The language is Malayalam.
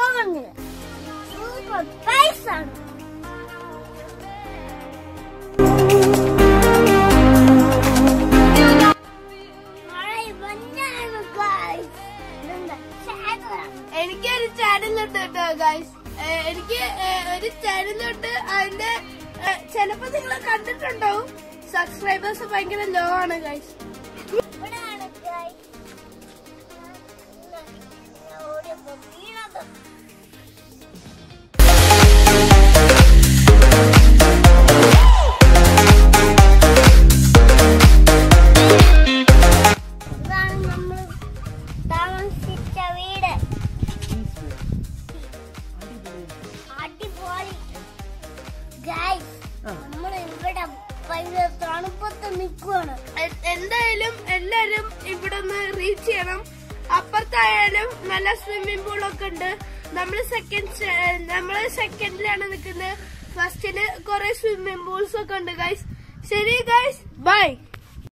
ലോങ് സൂപ്പർ പൈസ ആണ്. എനിക്കൊരു ചാനലുണ്ട് കേട്ടോ ഗൈസ്. എനിക്ക് ഒരു ചാനലുണ്ട്. അതിന്റെ ചിലപ്പോ നിങ്ങൾ കണ്ടിട്ടുണ്ടാവും. സബ്സ്ക്രൈബേഴ്സ് ഭയങ്കര ലോ ആണ് ഗൈസ്. എന്തായാലും എല്ലാരും ഇവിടെ ഒന്ന് റീച്ച് ചെയ്യണം. അപ്പുറത്തായാലും നല്ല സ്വിമ്മിംഗ് പൂളൊക്കെ ഉണ്ട്. നമ്മള് സെക്കൻഡിലാണ് നിൽക്കുന്നത്. ഫസ്റ്റില് കുറെ സ്വിമ്മിംഗ് പൂൾസ് ഒക്കെ ഉണ്ട് ഗൈസ്. ശരി ഗൈസ്, ബൈ.